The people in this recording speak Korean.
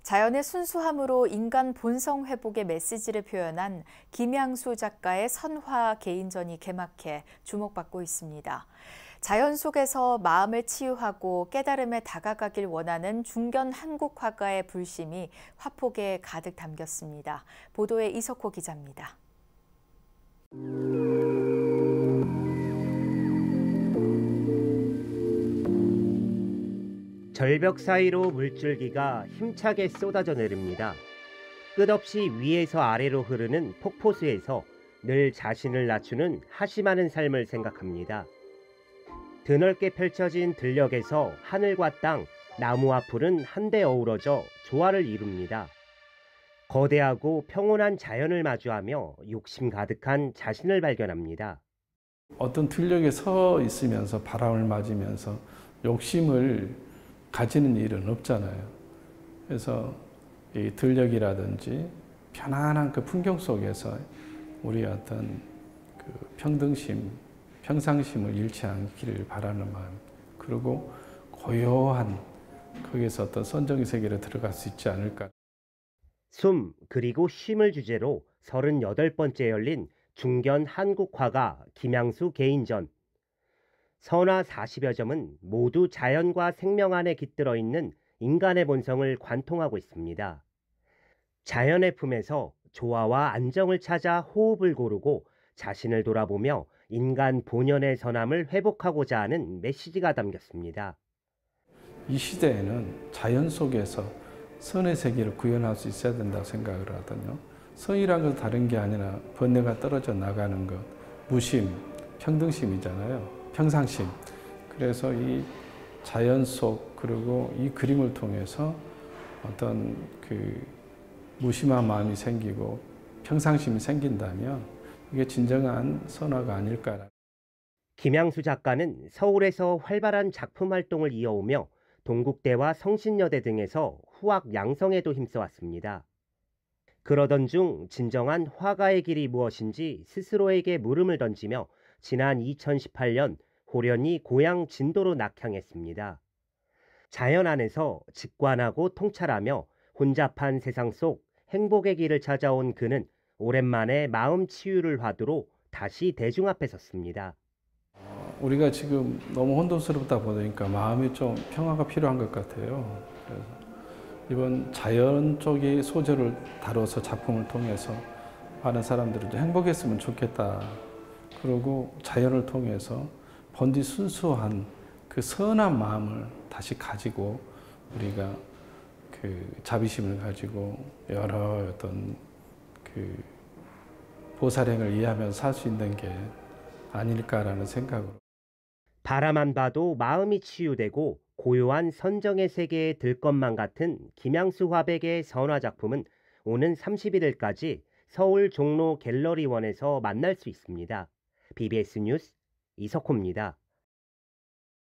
자연의 순수함으로 인간 본성 회복의 메시지를 표현한 김양수 작가의 선화 개인전이 개막해 주목받고 있습니다. 자연 속에서 마음을 치유하고 깨달음에 다가가길 원하는 중견 한국 화가의 불심이 화폭에 가득 담겼습니다. 보도에 이석호 기자입니다. 절벽 사이로 물줄기가 힘차게 쏟아져 내립니다. 끝없이 위에서 아래로 흐르는 폭포수에서 늘 자신을 낮추는 하심하는 삶을 생각합니다. 드넓게 펼쳐진 들녘에서 하늘과 땅, 나무와 풀은 한데 어우러져 조화를 이룹니다. 거대하고 평온한 자연을 마주하며 욕심 가득한 자신을 발견합니다. 어떤 들녘에 서 있으면서 바람을 맞으면서 욕심을 가지는 일은 없잖아요. 그래서 이 들녘이라든지 편안한 그 풍경 속에서 우리 어떤 그 평등심, 평상심을 잃지 않기를 바라는 마음, 그리고 고요한 거기서 어떤 선정의 세계로 들어갈 수 있지 않을까. 숨 그리고 쉼을 주제로 38번째 열린 중견 한국화가 김양수 개인전. 선화 40여 점은 모두 자연과 생명 안에 깃들어 있는 인간의 본성을 관통하고 있습니다. 자연의 품에서 조화와 안정을 찾아 호흡을 고르고 자신을 돌아보며 인간 본연의 선함을 회복하고자 하는 메시지가 담겼습니다. 이 시대에는 자연 속에서 선의 세계를 구현할 수 있어야 된다고 생각을 하거든요. 선이란 건 다른 게 아니라 번뇌가 떨어져 나가는 것, 무심, 평등심이잖아요. 평상심. 그래서 이 자연 속 그리고 이 그림을 통해서 어떤 그 무심한 마음이 생기고 평상심이 생긴다면 이게 진정한 선화가 아닐까. 김양수 작가는 서울에서 활발한 작품 활동을 이어오며 동국대와 성신여대 등에서 후학 양성에도 힘써왔습니다. 그러던 중 진정한 화가의 길이 무엇인지 스스로에게 물음을 던지며 지난 2018년 호련히 고향 진도로 낙향했습니다. 자연 안에서 직관하고 통찰하며 혼잡한 세상 속 행복의 길을 찾아온 그는 오랜만에 마음 치유를 화두로 다시 대중 앞에 섰습니다. 우리가 지금 너무 혼돈스럽다 보니까 마음이 좀 평화가 필요한 것 같아요. 그래서 이번 자연 쪽의 소재를 다뤄서 작품을 통해서 많은 사람들이 좀 행복했으면 좋겠다. 그리고 자연을 통해서 본디 순수한 그 선한 마음을 다시 가지고 우리가 그 자비심을 가지고 여러 어떤 그 보살행을 이해하면서 살 수 있는 게 아닐까라는 생각으로. 바라만 봐도 마음이 치유되고 고요한 선정의 세계에 들 것만 같은 김양수 화백의 선화 작품은 오는 31일까지 서울 종로 갤러리원에서 만날 수 있습니다. BBS 뉴스 이석호입니다.